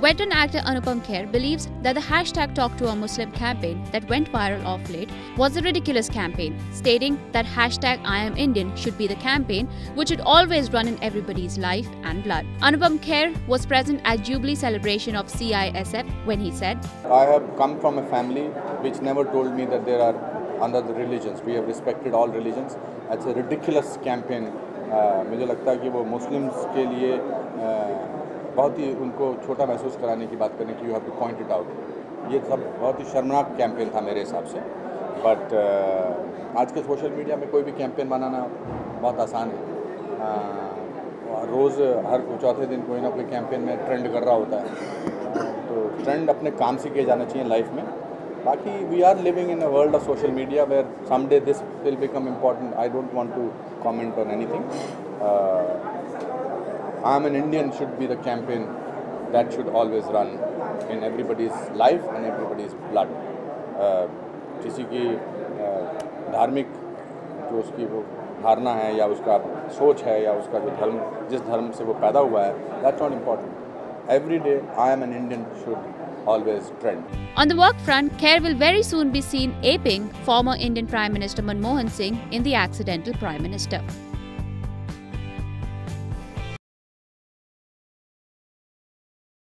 Veteran actor Anupam Kher believes that the hashtag TalkToAMuslim campaign that went viral of late was a ridiculous campaign, stating that hashtag I am Indian should be the campaign which should always run in everybody's life and blood. Anupam Kher was present at Jubilee celebration of CISF when he said, I have come from a family which never told me that there are other religions. We have respected all religions. It's a ridiculous campaign. मुझे लगता है कि वो Muslims के लिए बहुत ही उनको छोटा महसूस कराने की बात करने की, you have to point it out. ये सब बहुत ही शर्मनाक कैंपेन था मेरे हिसाब से। बट आज के सोशल मीडिया में कोई भी कैंपेन बनाना बहुत आसान है। रोज़ हर चौथे दिन कोई ना कोई कैंपेन में ट्रेंड कर रहा होता है, तो ट्रेंड अपने काम से किए जाना चाहिए लाइफ में। बाकी we are living in a world of social media where someday this will become important. I don't want to comment on anything. I am an Indian should be the campaign that should always run in everybody's life and everybody's blood. किसी की धार्मिक जो उसकी वो धारणा है या उसका सोच है या उसका जो धर्म जिस धर्म से वो पैदा हुआ है, that's not important. Every day I am an Indian should always trend. On the work front, Kher will very soon be seen aping former Indian Prime Minister Manmohan Singh in The Accidental Prime Minister.